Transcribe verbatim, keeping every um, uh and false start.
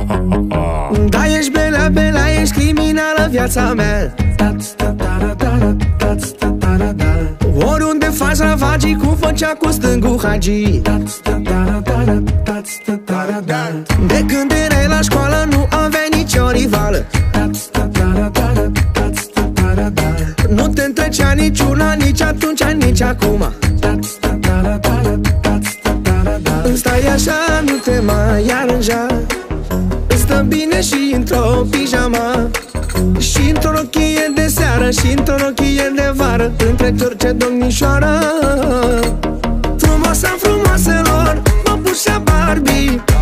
Da, ești belea, belea, ești criminală viața mea. Oriunde faci ravagii, cum făcea cu stângul Hagi. De când erai la școală nu aveai nicio rivală. Nu te întrecea niciuna, nici atunci, nici acum. Îmi stai așa, nu te mai aranja. Îți stă bine și într-o pijama, și într-o rochie de seară, și într-o rochie de vară, între orice domnișoară. Frumoasa frumoaselor, măpușa Barbie,